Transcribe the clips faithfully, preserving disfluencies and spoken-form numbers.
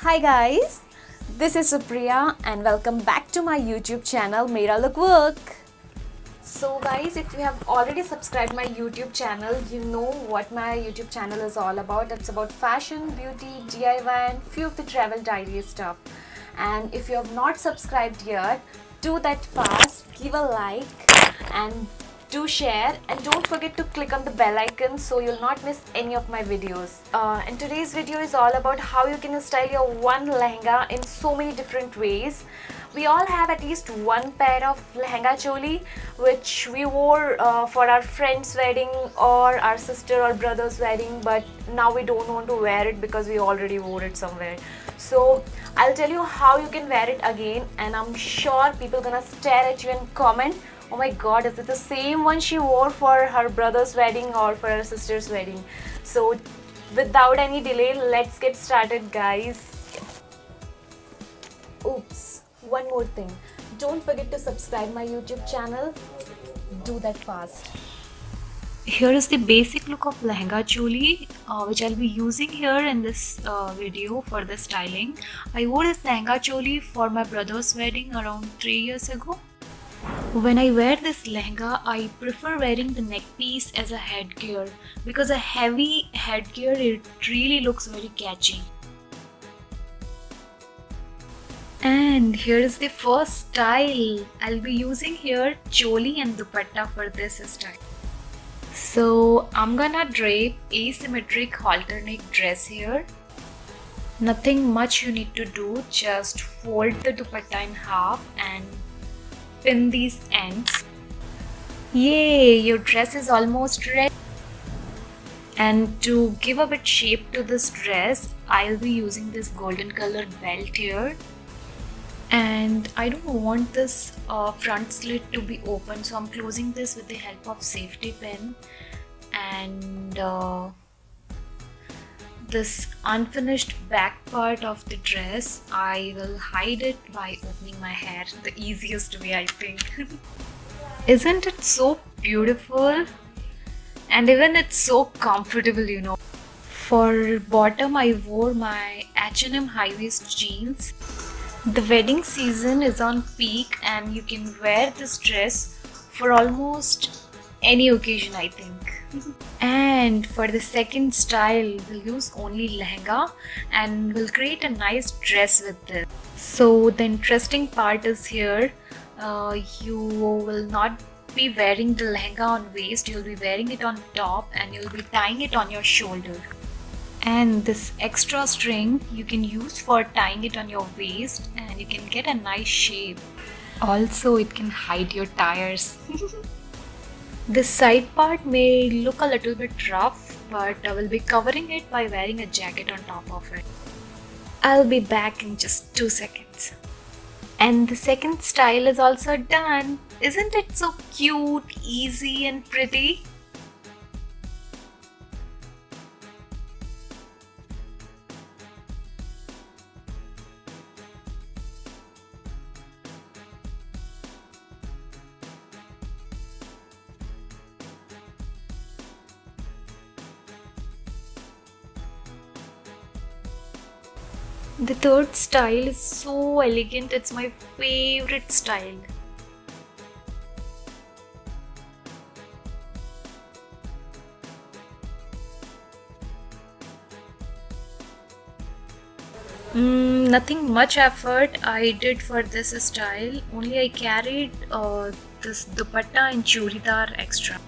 Hi guys, this is Supriya and welcome back to my YouTube channel Mera Vook. So guys, if you have already subscribed my YouTube channel, you know what my YouTube channel is all about. It's about fashion, beauty, D I Y and few of the travel diary stuff. And if you have not subscribed yet, do that fast, give a like and do share, and don't forget to click on the bell icon so you'll not miss any of my videos. Uh, and today's video is all about how you can style your one lehenga in so many different ways. We all have at least one pair of lehenga choli which we wore uh, for our friend's wedding or our sister or brother's wedding, but now we don't want to wear it because we already wore it somewhere. So I'll tell you how you can wear it again, and I'm sure people gonna stare at you and comment, oh my god, is it the same one she wore for her brother's wedding or for her sister's wedding? So without any delay, let's get started guys. Oops, one more thing, don't forget to subscribe my YouTube channel. Do that fast. Here is the basic look of lehenga choli uh, which I'll be using here in this uh, video for the styling. I wore this lehenga choli for my brother's wedding around three years ago. When I wear this lehenga, I prefer wearing the neck piece as a headgear because a heavy headgear, it really looks very catchy. And here is the first style. I'll be using here choli and dupatta for this style. So I'm gonna drape asymmetric halter neck dress here. Nothing much you need to do, just fold the dupatta in half and pin these ends. Yay, your dress is almost ready. And to give a bit shape to this dress, I'll be using this golden color belt here. And I don't want this uh, front slit to be open, so I'm closing this with the help of safety pin. And uh, this unfinished back part of the dress, I will hide it by opening my hair, the easiest way I think. Isn't it so beautiful? And even it's so comfortable, you know. For bottom, I wore my H and M high waist jeans. The wedding season is on peak and you can wear this dress for almost any occasion, I think. And for the second style, we'll use only lehenga and we'll create a nice dress with this. So the interesting part is here, uh, you will not be wearing the lehenga on waist, you'll be wearing it on top and you'll be tying it on your shoulder. And this extra string you can use for tying it on your waist and you can get a nice shape. Also, it can hide your tires. This side part may look a little bit rough, but I will be covering it by wearing a jacket on top of it. I'll be back in just two seconds. And the second style is also done. Isn't it so cute, easy and pretty? The third style is so elegant, it's my favorite style. Mm, nothing much effort I did for this style, only I carried uh, this dupatta and churidar extra.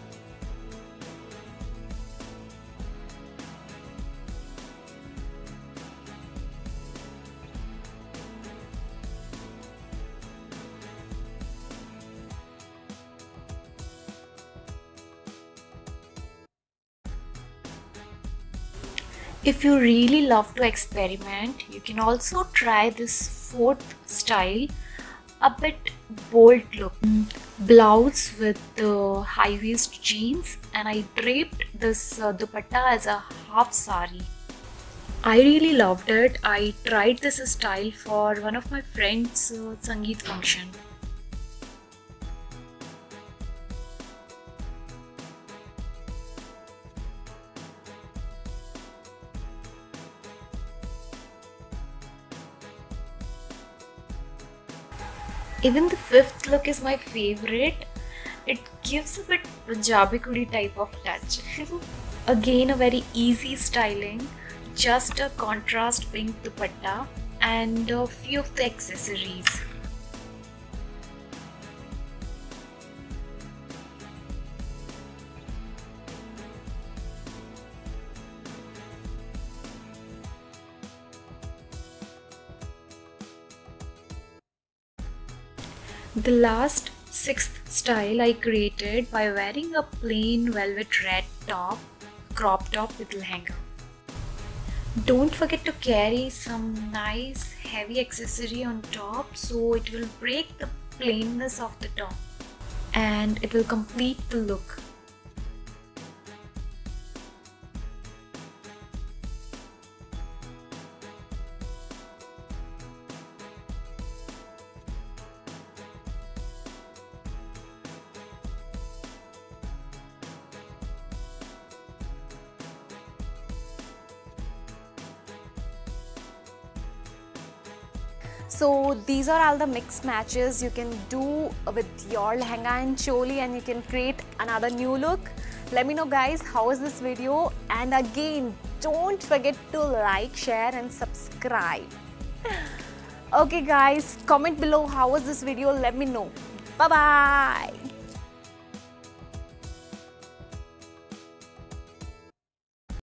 If you really love to experiment, you can also try this fourth style, a bit bold look. Blouse with the high waist jeans, and I draped this uh, dupatta as a half sari. I really loved it. I tried this style for one of my friends' uh, Sangeet function. Even the fifth look is my favorite. It gives a bit Punjabi kudi type of touch. Again, a very easy styling, just a contrast pink dupatta and a few of the accessories. The last sixth style I created by wearing a plain velvet red top, crop top with lehenga. Don't forget to carry some nice heavy accessory on top so it will break the plainness of the top and it will complete the look. So these are all the mixed matches you can do with your lehenga and choli, and you can create another new look. Let me know guys, how is this video, and again don't forget to like, share and subscribe. Okay guys, comment below how was this video, let me know. Bye bye.